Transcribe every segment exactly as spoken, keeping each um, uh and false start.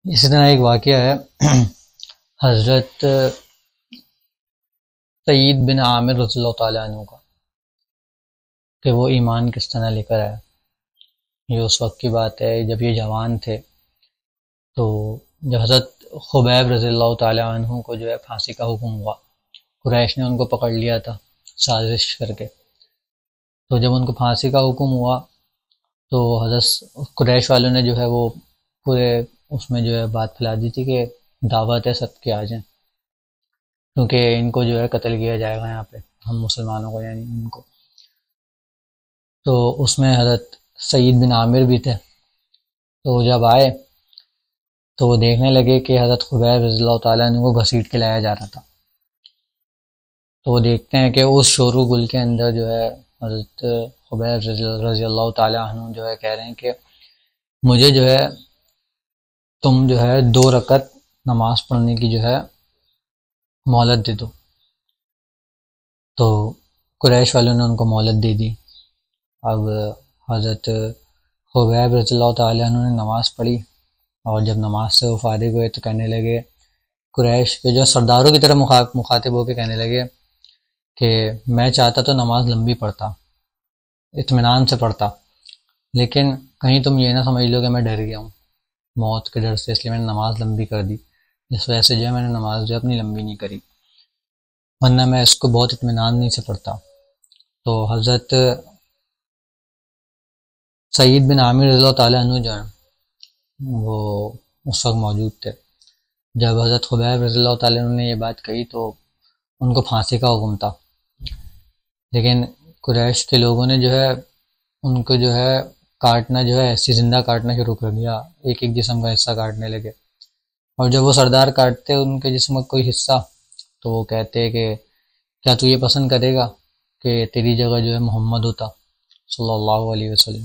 اسی طرح ایک واقعہ ہے حضرت سعید بن عامر رضی اللہ تعالیٰ عنہ کا، کہ وہ ایمان کس طرح لے کر آیا۔ یہ اس وقت کی بات ہے جب یہ جوان تھے، تو جب حضرت خبیب رضی اللہ تعالیٰ عنہ کو جو ہے پھانسی کا حکم ہوا، قریش نے ان کو پکڑ لیا تھا سازش کر کے، تو جب ان کو پھانسی کا حکم ہوا تو حضرت قریش والوں نے جو ہے وہ پورے اس میں جو ہے بات پھیلا دی تھی کہ دعوت ہے سب کے آ جائیں، کیونکہ ان کو جو ہے قتل کیا جائے گا یہاں پہ، ہم مسلمانوں کو یعنی ان کو۔ تو اس میں حضرت سعید بن عامر بھی تھے، تو جب آئے تو وہ دیکھنے لگے کہ حضرت خبیب رضی اللہ تعالیٰ عنہ کو گھسیٹ کے لایا جا رہا تھا، تو وہ دیکھتے ہیں کہ اس شور و گل کے اندر جو ہے حضرت خبیب رضی اللہ تعالیٰ عنہ جو ہے کہہ رہے ہیں کہ مجھے جو ہے تم جو ہے دو رکعت نماز پڑھنے کی جو ہے مہلت دے دو۔ تو قریش والوں نے ان کو مہلت دے دی۔ اب حضرت خبیب رضی اللہ تعالیٰ عنہ نے نماز پڑھی، اور جب نماز سے وہ فارغ ہوئے تو کہنے لگے، قریش کے جو سرداروں کی طرح مخاطب ہو کے کہنے لگے کہ میں چاہتا تو نماز لمبی پڑھتا، اطمینان سے پڑھتا، لیکن کہیں تم یہ نہ سمجھ لو کہ میں ڈر گیا ہوں موت کے ڈر سے، اس لیے میں نے نماز لمبی کر دی، جس وجہ سے جو ہے میں نے نماز جو اپنی لمبی نہیں کری، ورنہ میں اس کو بہت اطمینان نہیں سے پڑھتا۔ تو حضرت سعید بن عامر رضی اللہ تعالیٰ عنہ جو ہیں وہ اس وقت موجود تھے۔ جب حضرت خبیب رضی اللہ تعالیٰ عنہ نے یہ بات کہی تو ان کو پھانسی کا حکم تھا، لیکن قریش کے لوگوں نے جو ہے ان کو جو ہے کاٹنا جو ہے ایسی زندہ کاٹنا شروع کر دیا، ایک ایک جسم کا حصہ کاٹنے لگے، اور جب وہ سردار کاٹتے ان کے جسم کا کوئی حصہ تو وہ کہتے کہ کیا تو یہ پسند کرے گا کہ تیری جگہ جو ہے محمد ہوتا صلی اللہ علیہ وسلم۔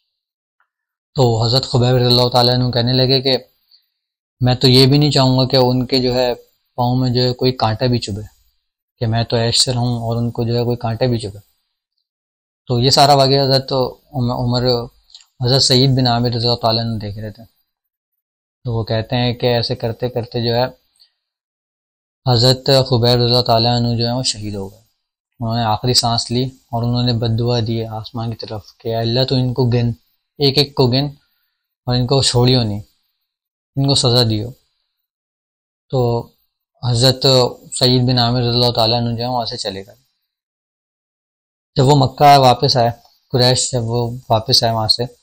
تو حضرت خبیب رضی اللہ تعالیٰ عنہ کہنے لگے کہ میں تو یہ بھی نہیں چاہوں گا کہ ان کے جو ہے پاؤں میں جو ہے کوئی کانٹا بھی چبھے، کہ میں تو عیش سے رہوں اور ان کو جو ہے کوئی کانٹا بھی چبھے۔ تو یہ سارا واقعہ حضرت عمر حضرت سعید بن عامر رضی اللہ تعالیٰ عنہ دیکھ رہے تھے، تو وہ کہتے ہیں کہ ایسے کرتے کرتے جو ہے حضرت خبیب رضی اللہ تعالیٰ عنہ جو ہے وہ شہید ہو گئے۔ انہوں نے آخری سانس لی اور انہوں نے بد دعا دی آسمان کی طرف کہ اللہ تو ان کو گن، ایک ایک کو گن اور ان کو چھوڑیو نہیں، ان کو سزا دیو۔ تو حضرت سعید بن عامر رضی اللہ تعالیٰ عنہ جو ہے وہاں سے چلے گئے۔ جب وہ مکہ واپس آئے، قریش جب وہ واپس آئے وہاں سے،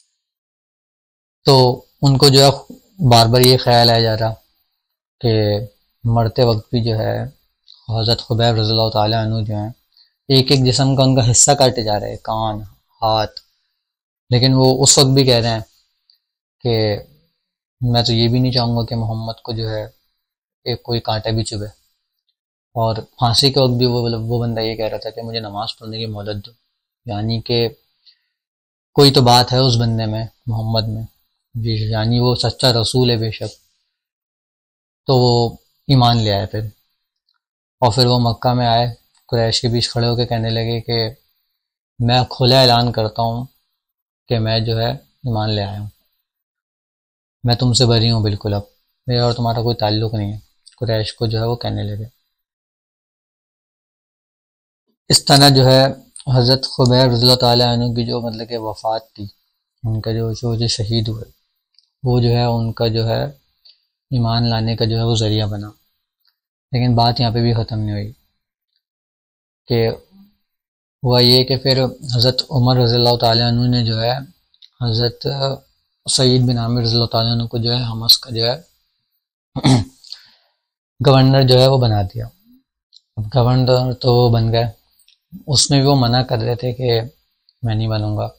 تو ان کو جو ہے بار بار یہ خیال آیا جا رہا کہ مرتے وقت بھی جو ہے حضرت خبیب رضی اللہ تعالیٰ عنہ جو ہیں ایک ایک جسم کا ان کا حصہ کاٹے جا رہے ہیں، کان، ہاتھ، لیکن وہ اس وقت بھی کہہ رہے ہیں کہ میں تو یہ بھی نہیں چاہوں گا کہ محمد کو جو ہے ایک کوئی کانٹا بھی چبھے۔ اور پھانسی کے وقت بھی وہ وہ بندہ یہ کہہ رہا تھا کہ مجھے نماز پڑھنے کی مہلت دو، یعنی کہ کوئی تو بات ہے اس بندے میں، محمد میں، یعنی وہ سچا رسول ہے بے شک۔ تو وہ ایمان لے آئے پھر، اور پھر وہ مکہ میں آئے، قریش کے بیچ کھڑے ہو کے کہنے لگے کہ میں کھلا اعلان کرتا ہوں کہ میں جو ہے ایمان لے آیا ہوں، میں تم سے بری ہوں بالکل، اب میرا اور تمہارا کوئی تعلق نہیں ہے، قریش کو جو ہے وہ کہنے لگے۔ اس طرح جو ہے حضرت خبیب رضی اللہ تعالیٰ عنہ کی جو مطلب کہ وفات تھی، ان کا جو جو جو شہید ہوئے، وہ جو ہے ان کا جو ہے ایمان لانے کا جو ہے وہ ذریعہ بنا۔ لیکن بات یہاں پہ بھی ختم نہیں ہوئی، کہ ہوا یہ کہ پھر حضرت عمر رضی اللہ تعالیٰ عنہ نے جو ہے حضرت سعید بن عامر رضی اللہ تعالیٰ عنہ کو جو ہے حمص کا جو ہے گورنر جو ہے وہ بنا دیا۔ اب گورنر تو وہ بن گئے، اس میں بھی وہ منع کر رہے تھے کہ میں نہیں بنوں گا،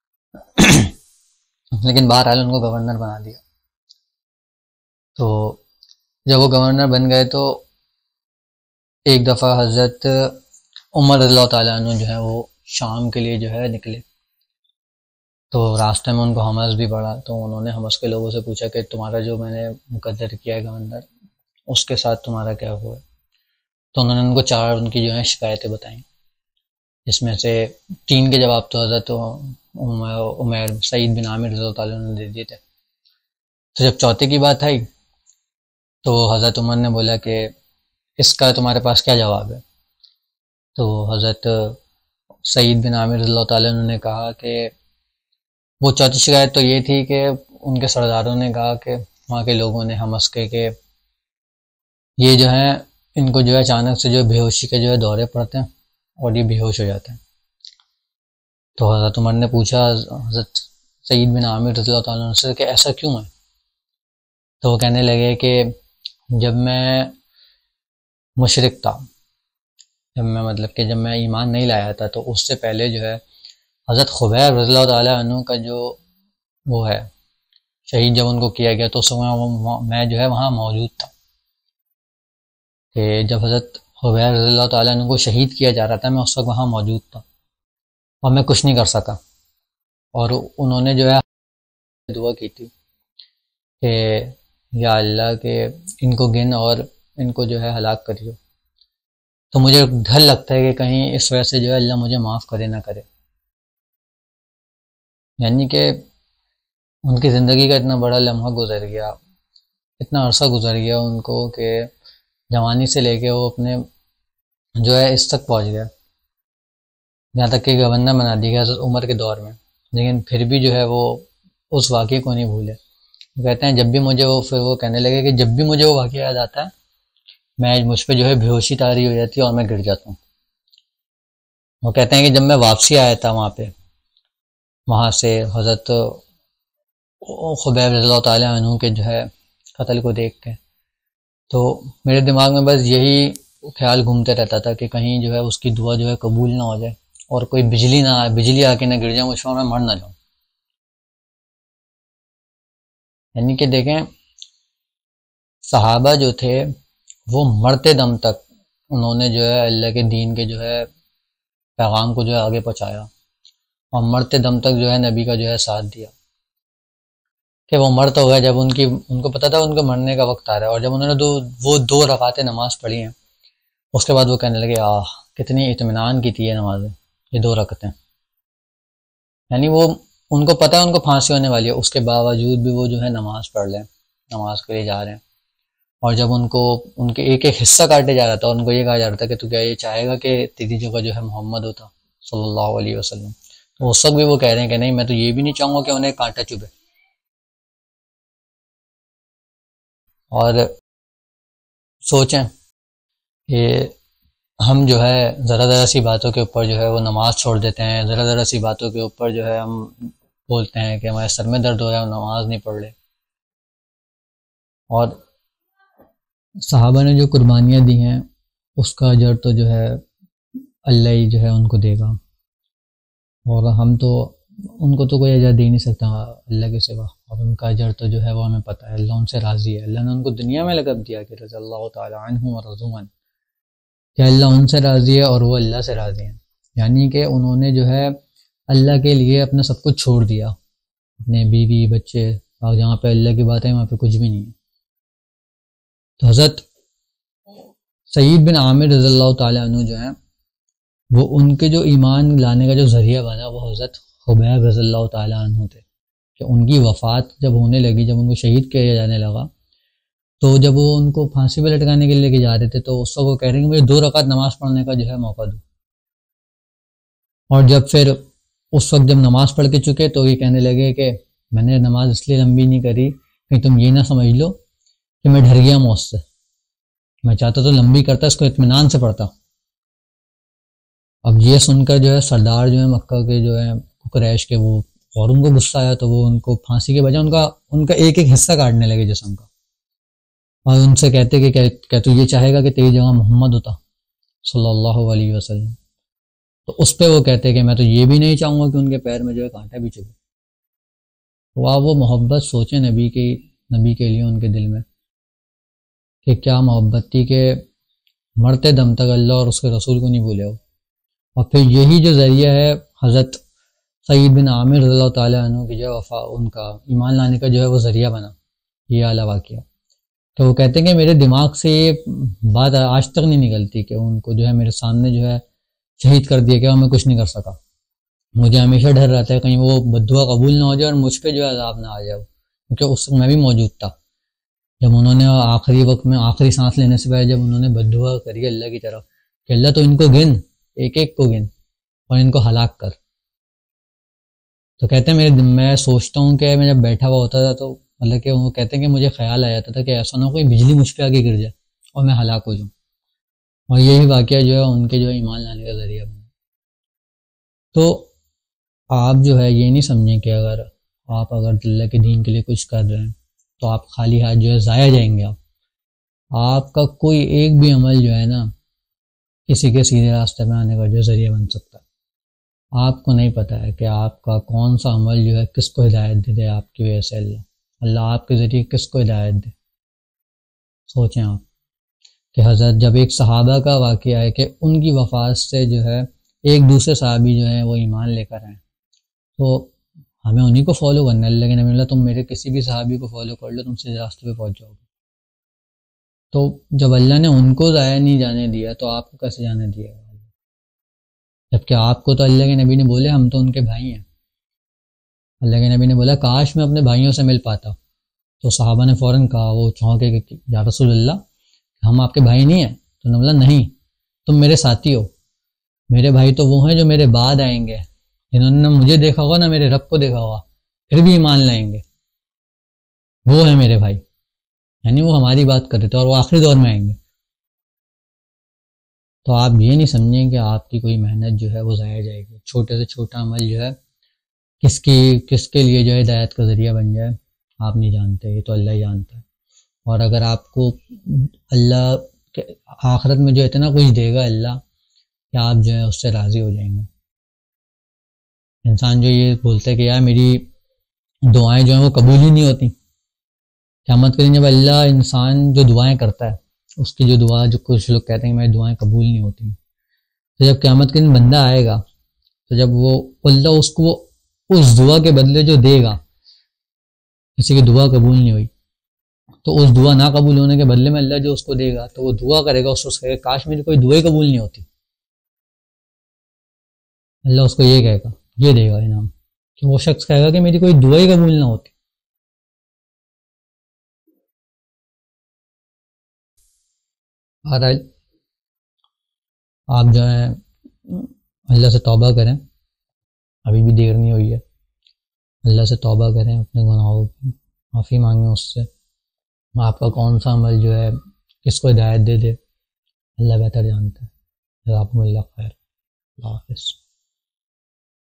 لیکن بہرحال ان کو گورنر بنا دیا۔ تو جب وہ گورنر بن گئے تو ایک دفعہ حضرت عمر رضی اللہ تعالیٰ عنہ جو ہے وہ شام کے لیے جو ہے نکلے، تو راستے میں ان کو حمص بھی پڑا، تو انہوں نے حمص کے لوگوں سے پوچھا کہ تمہارا جو میں نے مقرر کیا ہے گورنر، اس کے ساتھ تمہارا کیا ہوا ہے؟ تو انہوں نے ان کو چار ان کی جو ہے شکایتیں بتائیں، جس میں سے تین کے جواب تو حضرت عمر سعید بن عامر رضی اللہ تعالیٰ عنہ نے دے دیے تھے، تو جب چوتھے کی بات آئی تو حضرت عمر نے بولا کہ اس کا تمہارے پاس کیا جواب ہے؟ تو حضرت سعید بن عامر رضی اللہ تعالیٰ عنہ نے کہا کہ وہ چوتھی شکایت تو یہ تھی کہ ان کے سرداروں نے کہا کہ وہاں کے لوگوں نے ہم کے کہ یہ جو ہے ان کو جو ہے اچانک سے جو بے ہوشی کے جو ہے دورے پڑتے ہیں اور یہ بے ہوش ہو جاتے ہیں۔ تو حضرت عمر نے پوچھا حضرت سعید بن عامر رضی اللہ تعالیٰ عنہ سے کہ ایسا کیوں ہے؟ تو وہ کہنے لگے کہ جب میں مشرک تھا، جب میں مطلب کہ جب میں ایمان نہیں لایا تھا، تو اس سے پہلے جو ہے حضرت خبیب رضی اللہ تعالیٰ عنہ کا جو وہ ہے شہید جب ان کو کیا گیا تو اس وقت میں جو ہے وہاں موجود تھا، کہ جب حضرت خبیب رضی اللہ تعالیٰ عنہ کو شہید کیا جا رہا تھا میں اس وقت وہاں موجود تھا اور میں کچھ نہیں کر سکا، اور انہوں نے جو ہے دعا کی تھی کہ یا اللہ کہ ان کو گن اور ان کو جو ہے ہلاک کریو۔ تو مجھے ڈر لگتا ہے کہ کہیں اس وجہ سے جو ہے اللہ مجھے معاف کرے نہ کرے، یعنی کہ ان کی زندگی کا اتنا بڑا لمحہ گزر گیا، اتنا عرصہ گزر گیا ان کو کہ جوانی سے لے کے وہ اپنے جو ہے اس تک پہنچ گیا، یہاں تک کہ گورنر بنا دی گیا حضرت عمر کے دور میں، لیکن پھر بھی جو ہے وہ اس واقعے کو نہیں بھولے۔ وہ کہتے ہیں جب بھی مجھے وہ پھر وہ کہنے لگے کہ جب بھی مجھے وہ واقعہ یاد آتا ہے میں مجھ پہ جو ہے بے ہوشی طاری ہو جاتی ہے اور میں گر جاتا ہوں۔ وہ کہتے ہیں کہ جب میں واپسی آیا تھا وہاں پہ وہاں سے حضرت خبیب رضی اللہ تعالیٰ عنہ کے جو ہے قتل کو دیکھ کے، تو میرے دماغ میں بس یہی خیال گھومتے رہتا تھا کہ کہیں جو ہے اس کی دعا جو ہے قبول نہ ہو جائے اور کوئی بجلی نہ آئے، بجلی آ کے نہ گر جاؤں اس میں مر نہ جاؤں۔ یعنی کہ دیکھیں صحابہ جو تھے وہ مرتے دم تک انہوں نے جو ہے اللہ کے دین کے جو ہے پیغام کو جو ہے آگے پہنچایا اور مرتے دم تک جو ہے نبی کا جو ہے ساتھ دیا، کہ وہ مر تو گئے جب ان کی ان کو پتہ تھا ان کو مرنے کا وقت آ رہا ہے، اور جب انہوں نے دو وہ دو رکعتیں نماز پڑھی ہیں اس کے بعد وہ کہنے لگے آہ کتنی اطمینان کی تھی یہ نمازیں، یہ دو رکعتیں، یعنی وہ ان کو پتہ ہے ان کو پھانسی ہونے والی ہے، اس کے باوجود بھی وہ جو ہے نماز پڑھ لیں، نماز کے لیے جا رہے ہیں، اور جب ان کو ان کے ایک ایک حصہ کاٹے جا رہا تھا ان کو یہ کہا جا رہا تھا کہ تو کیا یہ چاہے گا کہ تیری جگہ جو ہے محمد ہوتا صلی اللہ علیہ وسلم، تو اس وقت بھی وہ کہہ رہے ہیں کہ نہیں میں تو یہ بھی نہیں چاہوں گا کہ انہیں کانٹا چبھے۔ اور سوچیں کہ ہم جو ہے ذرا ذرا سی باتوں کے اوپر جو ہے وہ نماز چھوڑ دیتے ہیں، ذرا ذرا سی باتوں کے اوپر جو ہے ہم بولتے ہیں کہ ہمارے سر میں درد ہو رہا ہے ہم نماز نہیں پڑھ رہے، اور صحابہ نے جو قربانیاں دی ہیں اس کا اجر تو جو ہے اللہ ہی جو ہے ان کو دے گا، اور ہم تو ان کو تو کوئی اجر دے ہی نہیں سکتا اللہ کے سوا، اور ان کا اجر تو جو ہے وہ ہمیں پتہ ہے، اللہ ان سے راضی ہے، اللہ نے ان کو دنیا میں لقب دیا کہ رضی اللہ تعالی عنہم ورضوا عنہ، کہ اللہ ان سے راضی ہے اور وہ اللہ سے راضی ہیں، یعنی کہ انہوں نے جو ہے اللہ کے لیے اپنا سب کچھ چھوڑ دیا، اپنے بیوی بچے، اور جہاں پہ اللہ کی بات ہے وہاں پہ کچھ بھی نہیں ہے۔ تو حضرت سعید بن عامر رضی اللہ تعالیٰ عنہ جو ہیں وہ ان کے جو ایمان لانے کا جو ذریعہ بنا وہ حضرت خبیب رضی اللہ تعالیٰ عنہ تھے، کہ ان کی وفات جب ہونے لگی، جب ان کو شہید کیا جانے لگا، تو جب وہ ان کو پھانسی پہ لٹکانے کے لیے لے کے جا رہے تھے تو اس وقت وہ کہہ رہے ہیں کہ مجھے دو رکعت نماز پڑھنے کا جو ہے موقع دو، اور جب پھر اس وقت جب نماز پڑھ کے چکے تو یہ کہنے لگے کہ میں نے نماز اس لیے لمبی نہیں کری کہ تم یہ نہ سمجھ لو کہ میں ڈر گیا موت سے، میں چاہتا تو لمبی کرتا اس کو اطمینان سے پڑھتا۔ اب یہ سن کر جو ہے سردار جو ہے مکہ کے جو ہے قریش کے وہ اور ان کو غصہ آیا، تو وہ ان کو پھانسی کے بجائے ان کا ان کا ایک ایک حصہ کاٹنے لگے جسم کا، اور ان سے کہتے کہ کیا تو یہ چاہے گا کہ تیری جگہ محمد ہوتا صلی اللہ علیہ وسلم، تو اس پہ وہ کہتے کہ میں تو یہ بھی نہیں چاہوں گا کہ ان کے پیر میں جو ہے کانٹا بھی چبھے۔ تو آپ وہ محبت سوچیں نبی کی نبی کے لیے ان کے دل میں کہ کیا محبت تھی کہ مرتے دم تک اللہ اور اس کے رسول کو نہیں بھولے ہو، اور پھر یہی جو ذریعہ ہے حضرت سعید بن عامر رضی اللہ تعالیٰ عنہ کی جو وفا ان کا ایمان لانے کا جو ہے وہ ذریعہ بنا، یہ اعلیٰ واقعہ۔ تو وہ کہتے ہیں کہ میرے دماغ سے یہ بات آج تک نہیں نکلتی کہ ان کو جو ہے میرے سامنے جو ہے شہید کر دیا کہ میں کچھ نہیں کر سکا، مجھے ہمیشہ ڈر رہتا ہے کہیں وہ بد دعا قبول نہ ہو جائے اور مجھ پہ جو ہے عذاب نہ آ جائے، کیونکہ اس وقت میں بھی موجود تھا جب انہوں نے آخری وقت میں آخری سانس لینے سے پہلے جب انہوں نے بد دعا کری اللہ کی طرف کہ اللہ تو ان کو گن، ایک ایک کو گن اور ان کو ہلاک کر. تو کہتے ہیں میرے میں سوچتا ہوں کہ میں جب بیٹھا ہوا ہوتا تھا تو مطلب کہ وہ کہتے ہیں کہ مجھے خیال آ جاتا تھا کہ ایسا نہ ہو کوئی بجلی مجھ پہ آ کے گر جائے اور میں ہلاک ہو جاؤں. اور یہی واقعہ جو ہے ان کے جو ہے ایمان لانے کا ذریعہ بنا. تو آپ جو ہے یہ نہیں سمجھیں کہ اگر آپ اگر اللہ کے دین کے لیے کچھ کر رہے ہیں تو آپ خالی ہاتھ جو ہے ضائع جائیں گے. آپ آپ کا کوئی ایک بھی عمل جو ہے نا کسی کے سیدھے راستے میں آنے کا جو ذریعہ بن سکتا ہے. آپ کو نہیں پتہ ہے کہ آپ کا کون سا عمل جو ہے کس کو ہدایت دے دے آپ کی وجہ سے. اللہ اللہ آپ کے ذریعے کس کو ہدایت دے. سوچیں آپ کہ حضرت جب ایک صحابہ کا واقعہ ہے کہ ان کی وفات سے جو ہے ایک دوسرے صحابی جو ہیں وہ ایمان لے کر آئیں، تو ہمیں انہی کو فالو کرنا ہے. اللہ کے نبی اللہ تم میرے کسی بھی صحابی کو فالو کر لو، تم سے راستے پہ پہنچ جاؤ گے. تو جب اللہ نے ان کو ضائع نہیں جانے دیا تو آپ کو کیسے جانے دیا گا؟ جبکہ آپ کو تو اللہ کے نبی نے بولے ہم تو ان کے بھائی ہیں. اللہ کے نبی نے بولا کاش میں اپنے بھائیوں سے مل پاتا. تو صحابہ نے فوراً کہا، وہ چونکے کہ یا رسول اللہ ہم آپ کے بھائی نہیں ہیں. تو نے بولا نہیں، تم میرے ساتھی ہو. میرے بھائی تو وہ ہیں جو میرے بعد آئیں گے، جنہوں نے نہ مجھے دیکھا ہوگا نہ میرے رب کو دیکھا ہوگا، پھر بھی ایمان لائیں گے. وہ ہیں میرے بھائی، یعنی وہ ہماری بات کر رہے تھے اور وہ آخری دور میں آئیں گے. تو آپ یہ نہیں سمجھیں کہ آپ کی کوئی محنت جو ہے وہ ضائع جائے گی. چھوٹے سے چھوٹا عمل جو ہے کس کی کس کے لیے جو ہے ہدایت کا ذریعہ بن جائے آپ نہیں جانتے، یہ تو اللہ ہی جانتا ہے. اور اگر آپ کو اللہ کے آخرت میں جو اتنا کچھ دے گا اللہ کہ آپ جو ہے اس سے راضی ہو جائیں گے. انسان جو یہ بولتا ہے کہ یار میری دعائیں جو ہیں وہ قبول ہی نہیں ہوتی، قیامت کے دن جب اللہ انسان جو دعائیں کرتا ہے اس کی جو دعا جو کچھ لوگ کہتے ہیں کہ میری دعائیں قبول نہیں ہوتی، تو جب قیامت کے دن بندہ آئے گا تو جب وہ اللہ اس کو اس دعا کے بدلے جو دے گا، کسی کی دعا قبول نہیں ہوئی تو اس دعا نہ قبول ہونے کے بدلے میں اللہ جو اس کو دے گا تو وہ دعا کرے گا، اس کو کہے گا کاش میری کوئی دعائیں قبول نہیں ہوتی. اللہ اس کو یہ کہے گا، یہ دے گا انعام کہ وہ شخص کہے گا کہ میری کوئی دعائیں قبول نہ ہوتی. بہرحال آپ جو ہے اللہ سے توبہ کریں، ابھی بھی دیر نہیں ہوئی ہے. اللہ سے توبہ کریں، اپنے گناہوں کی معافی مانگیں اس سے. آپ کا کون سا عمل جو ہے کس کو ہدایت دے دے اللہ بہتر جانتا ہے. جزاکم اللہ خیر. اللہ حافظ.